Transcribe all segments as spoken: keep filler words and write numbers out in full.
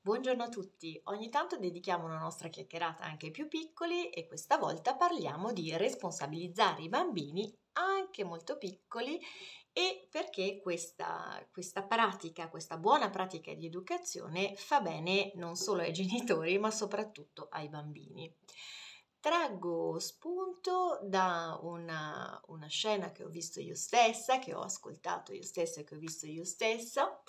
Buongiorno a tutti, ogni tanto dedichiamo una nostra chiacchierata anche ai più piccoli e questa volta parliamo di responsabilizzare i bambini anche molto piccoli e perché questa, questa pratica, questa buona pratica di educazione fa bene non solo ai genitori ma soprattutto ai bambini. Traggo spunto da una, una scena che ho visto io stessa, che ho ascoltato io stessa e che ho visto io stessa,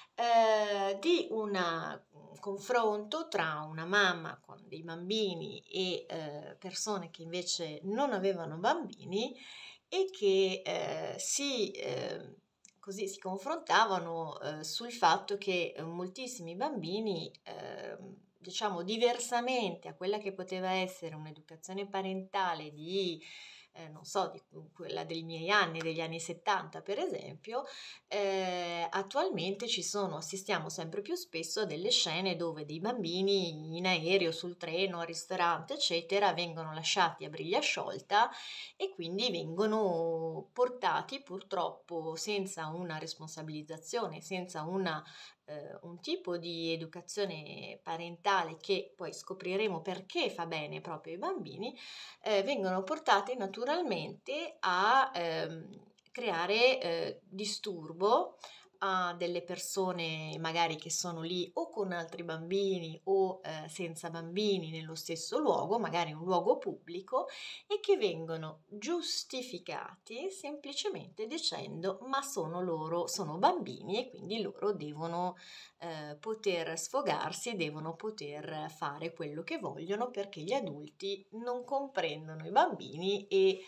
eh, di una- un confronto tra una mamma con dei bambini e eh, persone che invece non avevano bambini e che eh, si, eh, così si confrontavano eh, sul fatto che eh, moltissimi bambini, eh, diciamo diversamente a quella che poteva essere un'educazione parentale di, eh, non so, di quella dei miei anni, degli anni settanta per esempio, eh, attualmente ci sono, assistiamo sempre più spesso a delle scene dove dei bambini in aereo, sul treno, al ristorante, eccetera, vengono lasciati a briglia sciolta e quindi vengono portati purtroppo senza una responsabilizzazione, senza una, eh, un tipo di educazione parentale che poi scopriremo perché fa bene proprio ai bambini, eh, vengono portati naturalmente a ehm, creare eh, disturbo a delle persone magari che sono lì o con altri bambini o eh, senza bambini nello stesso luogo, magari un luogo pubblico, e che vengono giustificati semplicemente dicendo ma sono loro, sono bambini e quindi loro devono eh, poter sfogarsi, devono poter fare quello che vogliono perché gli adulti non comprendono i bambini e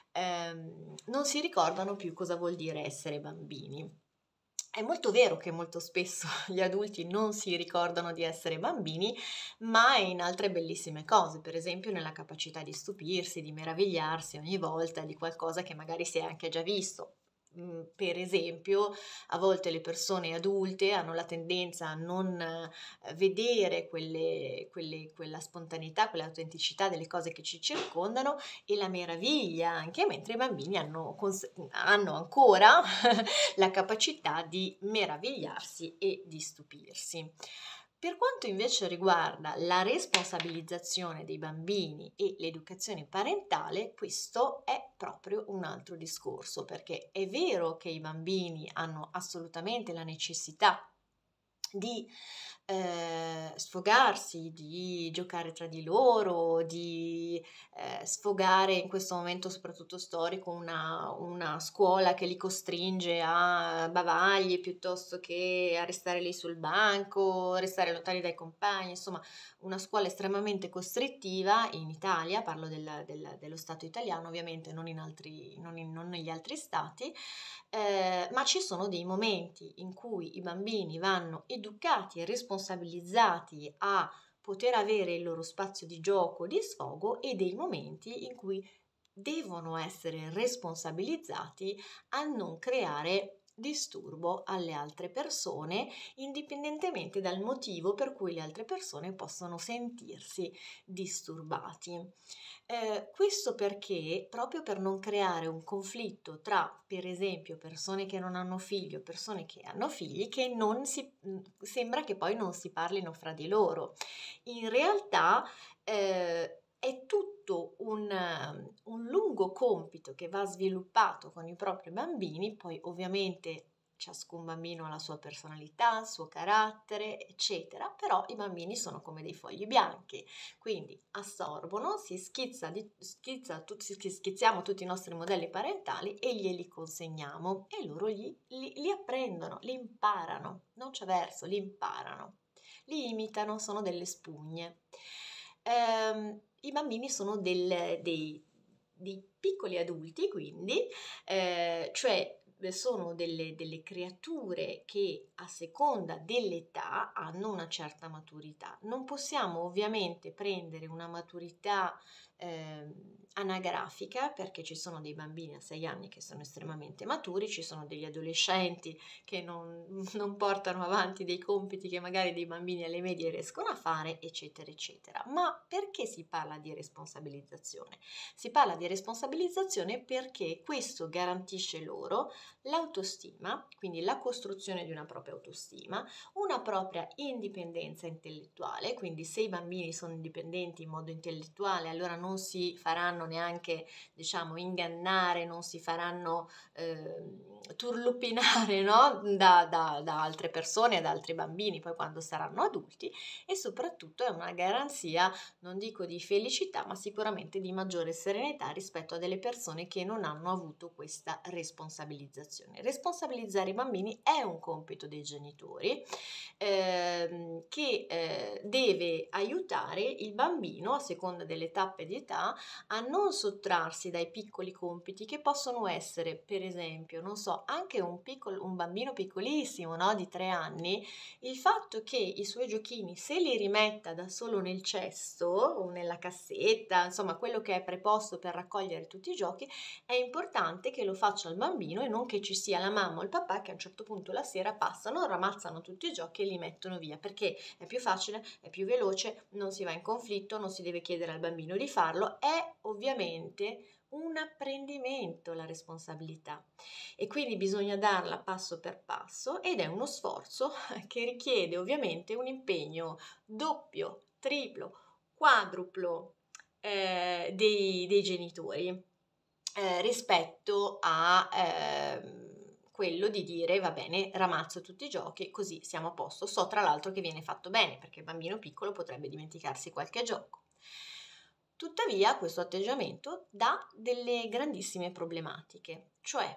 ehm, non si ricordano più cosa vuol dire essere bambini. È molto vero che molto spesso gli adulti non si ricordano di essere bambini, ma in altre bellissime cose, per esempio nella capacità di stupirsi, di meravigliarsi ogni volta di qualcosa che magari si è anche già visto. Mm, Per esempio, a volte le persone adulte hanno la tendenza a non eh, vedere quelle, quelle- quella spontaneità, quell'autenticità delle cose che ci circondano e la meraviglia anche, mentre i bambini hanno, cons- hanno ancora la capacità di meravigliarsi e di stupirsi. Per quanto invece riguarda la responsabilizzazione dei bambini e l'educazione parentale, questo è proprio un altro discorso, perché è vero che i bambini hanno assolutamente la necessità di eh, sfogarsi, di giocare tra di loro, di eh, sfogare in questo momento soprattutto storico una, una scuola che li costringe a bavagli piuttosto che a restare lì sul banco, restare lontani dai compagni, insomma una scuola estremamente costrittiva in Italia, parlo del- del- dello Stato italiano ovviamente, non, in altri, non, in- non negli altri stati, eh, ma ci sono dei momenti in cui i bambini vanno educati e responsabilizzati a poter avere il loro spazio di gioco, di sfogo e dei momenti in cui devono essere responsabilizzati a non creare disturbo alle altre persone, indipendentemente dal motivo per cui le altre persone possono sentirsi disturbati. Eh, questo perché, proprio per non creare un conflitto tra, per esempio, persone che non hanno figli o persone che hanno figli, che non si, mh, sembra che poi non si parlino fra di loro. In realtà eh, è tutto un, um, un lungo compito che va sviluppato con i propri bambini, poi ovviamente ciascun bambino ha la sua personalità, il suo carattere, eccetera, però i bambini sono come dei fogli bianchi, quindi assorbono, si schizza, di, schizza tut- si- schizziamo tutti i nostri modelli parentali e glieli consegniamo e loro li, li, li apprendono, li imparano, non c'è verso, li imparano, li imitano, sono delle spugne. Ehm, I bambini sono del- dei, dei piccoli adulti, quindi, eh, cioè sono delle, delle creature che a seconda dell'età hanno una certa maturità. Non possiamo ovviamente prendere una maturità eh, anagrafica, perché ci sono dei bambini a sei anni che sono estremamente maturi, ci sono degli adolescenti che non, non portano avanti dei compiti che magari dei bambini alle medie riescono a fare, eccetera, eccetera. Ma perché si parla di responsabilizzazione? Si parla di responsabilizzazione perché questo garantisce loro l'autostima, quindi la costruzione di una propria autostima, una propria indipendenza intellettuale, quindi se i bambini sono indipendenti in modo intellettuale, allora non si faranno neanche, diciamo, ingannare, non si faranno eh, turlupinare, no? da, da, da altre persone, da altri bambini, poi quando saranno adulti, e soprattutto è una garanzia, non dico di felicità, ma sicuramente di maggiore serenità rispetto a delle persone che non hanno avuto questa responsabilizzazione. Responsabilizzare i bambini è un compito dei genitori, ehm, che eh, deve aiutare il bambino, a seconda delle tappe di età, a non sottrarsi dai piccoli compiti che possono essere, per esempio, non so, anche un, piccolo, un bambino piccolissimo, no, di tre anni, il fatto che i suoi giochini se li rimetta da solo nel cesto o nella cassetta, insomma quello che è preposto per raccogliere tutti i giochi, è importante che lo faccia il bambino e non che ci sia la mamma o il papà che a un certo punto la sera passano, ramazzano tutti i giochi e li mettono via, perché è più facile, è più veloce, non si va in conflitto, non si deve chiedere al bambino di farlo, è ovviamente un apprendimento la responsabilità e quindi bisogna darla passo per passo ed è uno sforzo che richiede ovviamente un impegno doppio, triplo, quadruplo eh, dei, dei genitori eh, rispetto a eh, quello di dire va bene, ramazzo tutti i giochi così siamo a posto. So tra l'altro che viene fatto bene perché il bambino piccolo potrebbe dimenticarsi qualche gioco. Tuttavia questo atteggiamento dà delle grandissime problematiche, cioè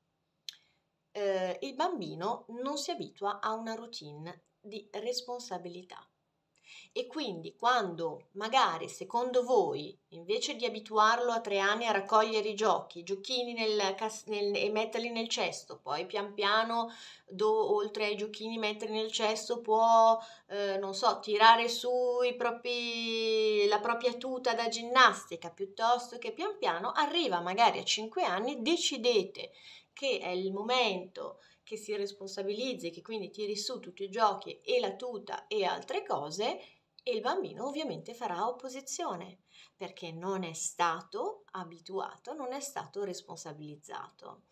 eh, il bambino non si abitua a una routine di responsabilità. E quindi quando magari secondo voi invece di abituarlo a tre anni a raccogliere i giochi, i giochini nel, nel, e metterli nel cesto, poi pian piano do, oltre ai giochini metterli nel cesto può, eh, non so, tirare su i propri, la propria tuta da ginnastica, piuttosto che pian piano arriva magari a cinque anni, decidete che è il momento che si responsabilizzi, che quindi tiri su tutti i giochi e la tuta e altre cose, e il bambino ovviamente farà opposizione perché non è stato abituato, non è stato responsabilizzato.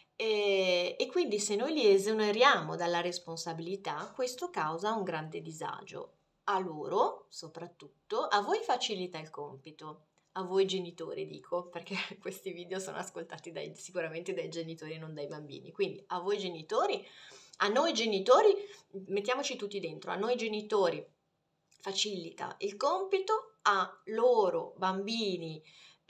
E, e quindi se noi li esoneriamo dalla responsabilità, questo causa un grande disagio a loro, soprattutto, a voi facilita il compito. A voi genitori dico, perché questi video sono ascoltati dai, sicuramente dai genitori e non dai bambini. Quindi a voi genitori, a noi genitori, mettiamoci tutti dentro, a noi genitori facilita il compito, a loro bambini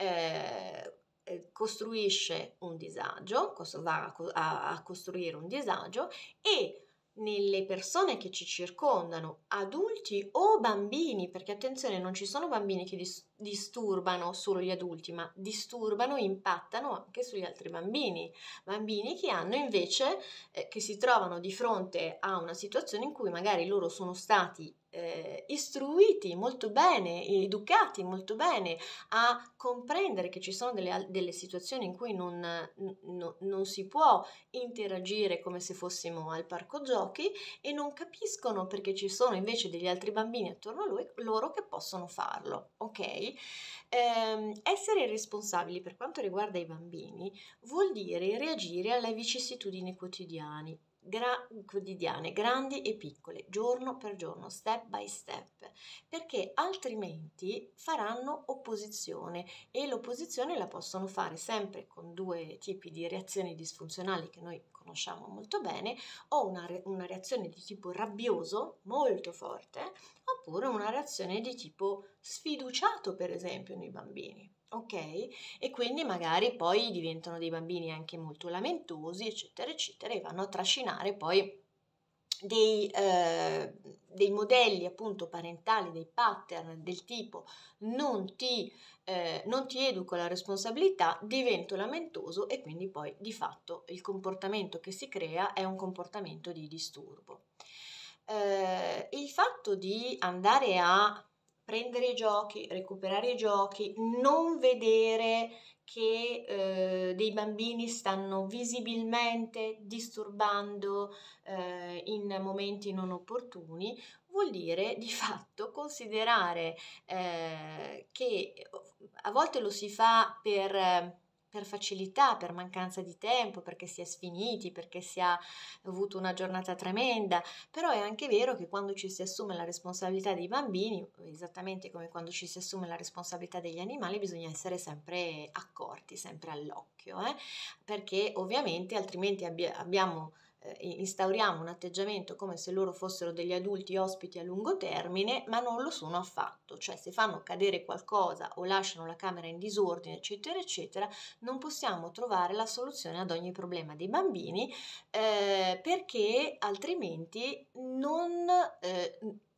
eh, eh, costruisce un disagio, va a, a costruire un disagio e nelle persone che ci circondano, adulti o bambini, perché attenzione, non ci sono bambini che dis- disturbano solo gli adulti, ma disturbano, impattano anche sugli altri bambini, bambini che hanno invece, eh, che si trovano di fronte a una situazione in cui magari loro sono stati eh, istruiti molto bene, educati molto bene a comprendere che ci sono delle, delle situazioni in cui non, no, non si può interagire come se fossimo al parco giochi e non capiscono perché ci sono invece degli altri bambini attorno a lui, loro che possono farlo, ok? Ehm, essere responsabili per quanto riguarda i bambini vuol dire reagire alle vicissitudini quotidiane, gra- quotidiane, grandi e piccole, giorno per giorno, step by step, perché altrimenti faranno opposizione e l'opposizione la possono fare sempre con due tipi di reazioni disfunzionali che noi conosciamo molto bene, o una, re- una reazione di tipo rabbioso molto forte, oppure una reazione di tipo sfiduciato, per esempio, nei bambini. Ok? E quindi magari poi diventano dei bambini anche molto lamentosi, eccetera, eccetera, e vanno a trascinare poi dei, eh, dei modelli appunto parentali, dei pattern del tipo non ti, eh, non ti educo alla responsabilità, divento lamentoso e quindi poi di fatto il comportamento che si crea è un comportamento di disturbo. Eh, il fatto di andare a prendere i giochi, recuperare i giochi, non vedere che eh, dei bambini stanno visibilmente disturbando eh, in momenti non opportuni, vuol dire di fatto considerare eh, che a volte lo si fa per, eh, per facilità, per mancanza di tempo, perché si è sfiniti, perché si ha avuto una giornata tremenda, però è anche vero che quando ci si assume la responsabilità dei bambini, esattamente come quando ci si assume la responsabilità degli animali, bisogna essere sempre accorti, sempre all'occhio, eh? Perché ovviamente altrimenti abbi- abbiamo eh, instauriamo un atteggiamento come se loro fossero degli adulti ospiti a lungo termine, ma non lo sono affatto, cioè se fanno cadere qualcosa o lasciano la camera in disordine, eccetera, eccetera, non possiamo trovare la soluzione ad ogni problema dei bambini eh, perché altrimenti non... Eh,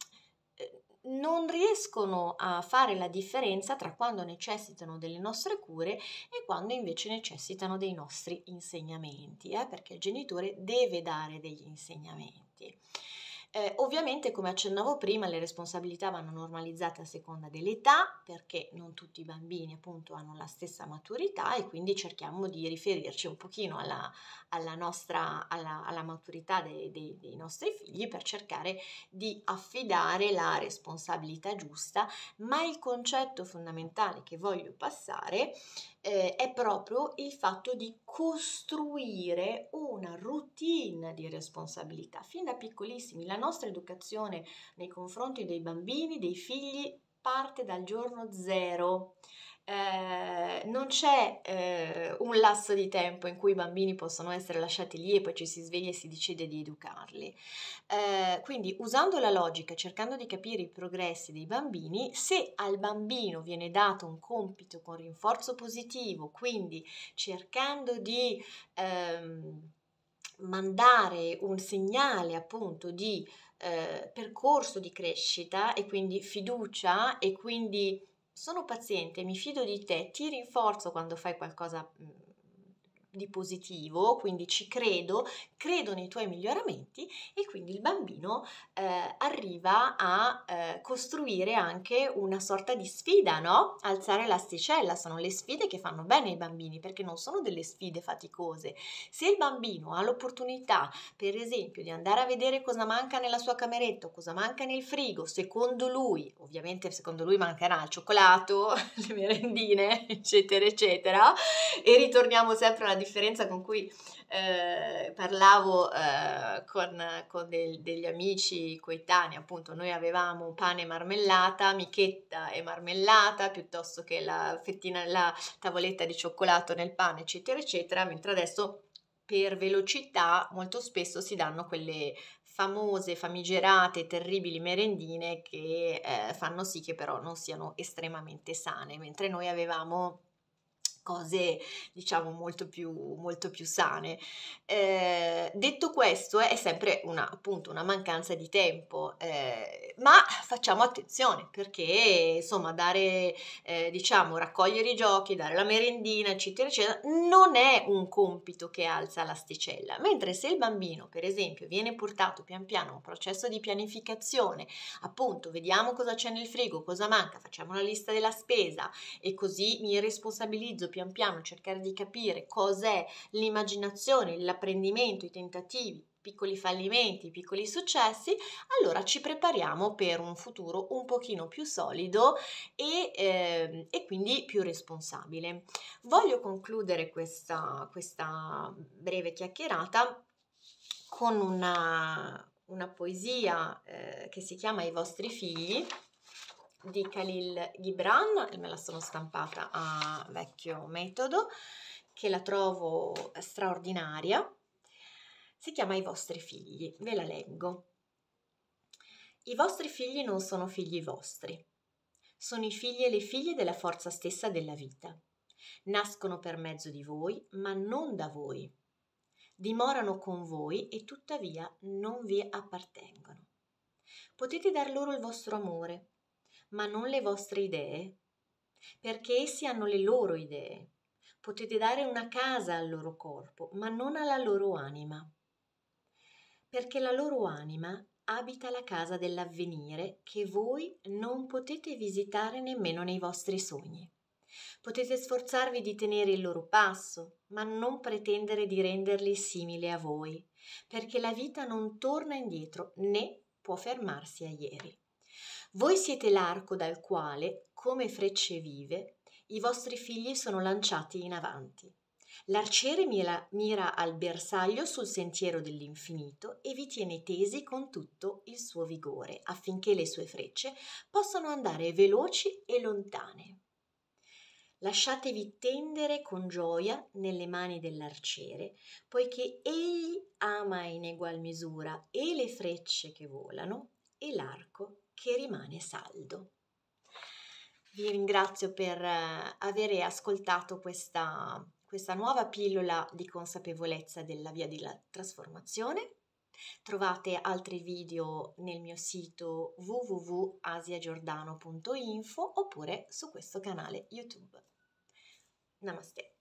non riescono a fare la differenza tra quando necessitano delle nostre cure e quando invece necessitano dei nostri insegnamenti, eh, perché il genitore deve dare degli insegnamenti. Eh, ovviamente, come accennavo prima, le responsabilità vanno normalizzate a seconda dell'età, perché non tutti i bambini appunto hanno la stessa maturità e quindi cerchiamo di riferirci un pochino alla, alla nostra alla, alla maturità dei, dei, dei nostri figli per cercare di affidare la responsabilità giusta, ma il concetto fondamentale che voglio passare eh, è proprio il fatto di costruire una routine di responsabilità. Fin da piccolissimi la nostra educazione nei confronti dei bambini, dei figli, parte dal giorno zero. Eh, non c'è eh, un lasso di tempo in cui i bambini possono essere lasciati lì e poi ci si sveglia e si decide di educarli. Eh, quindi usando la logica, cercando di capire i progressi dei bambini, se al bambino viene dato un compito con rinforzo positivo, quindi cercando di ehm, mandare un segnale appunto di eh, percorso di crescita e quindi fiducia e quindi sono paziente, mi fido di te, ti rinforzo quando fai qualcosa mh, di positivo, quindi ci credo, credo nei tuoi miglioramenti e quindi il bambino eh, arriva a eh, costruire anche una sorta di sfida, no? Alzare l'asticella, sono le sfide che fanno bene ai bambini perché non sono delle sfide faticose. Se il bambino ha l'opportunità, per esempio, di andare a vedere cosa manca nella sua cameretta, cosa manca nel frigo, secondo lui, ovviamente secondo lui mancherà il cioccolato, le merendine, eccetera, eccetera, e ritorniamo sempre alla differenza con cui eh, parlavo eh, con, con del, degli amici coetanei, appunto noi avevamo pane e marmellata, michetta e marmellata, piuttosto che la fettina, la tavoletta di cioccolato nel pane, eccetera, eccetera, mentre adesso per velocità molto spesso si danno quelle famose, famigerate, terribili merendine che eh, fanno sì che però non siano estremamente sane, mentre noi avevamo cose diciamo molto più, molto più sane. Eh, detto questo è sempre una, appunto una mancanza di tempo, eh, ma facciamo attenzione perché insomma dare eh, diciamo raccogliere i giochi, dare la merendina eccetera eccetera non è un compito che alza l'asticella, mentre se il bambino per esempio viene portato pian piano a un processo di pianificazione, appunto vediamo cosa c'è nel frigo, cosa manca, facciamo una lista della spesa e così mi responsabilizzo pian piano a cercare di capire cos'è l'immaginazione, l'apprendimento, i tentativi, piccoli fallimenti, piccoli successi, allora ci prepariamo per un futuro un pochino più solido e, eh, e quindi più responsabile. Voglio concludere questa, questa breve chiacchierata con una, una poesia eh, che si chiama I vostri figli di Khalil Gibran, me la sono stampata a vecchio metodo, che la trovo straordinaria. Si chiama I vostri figli, ve la leggo. I vostri figli non sono figli vostri, sono i figli e le figlie della forza stessa della vita. Nascono per mezzo di voi, ma non da voi. Dimorano con voi e tuttavia non vi appartengono. Potete dar loro il vostro amore, ma non le vostre idee, perché essi hanno le loro idee. Potete dare una casa al loro corpo, ma non alla loro anima, perché la loro anima abita la casa dell'avvenire che voi non potete visitare nemmeno nei vostri sogni. Potete sforzarvi di tenere il loro passo, ma non pretendere di renderli simili a voi, perché la vita non torna indietro né può fermarsi a ieri. Voi siete l'arco dal quale, come frecce vive, i vostri figli sono lanciati in avanti. L'arciere mira, mira al bersaglio sul sentiero dell'infinito e vi tiene tesi con tutto il suo vigore, affinché le sue frecce possano andare veloci e lontane. Lasciatevi tendere con gioia nelle mani dell'arciere, poiché egli ama in egual misura e le frecce che volano e l'arco che rimane saldo. Vi ringrazio per eh, avere ascoltato questa, questa nuova pillola di consapevolezza della via della trasformazione. Trovate altri video nel mio sito w w w punto asiagiordano punto info oppure su questo canale YouTube. Namaste.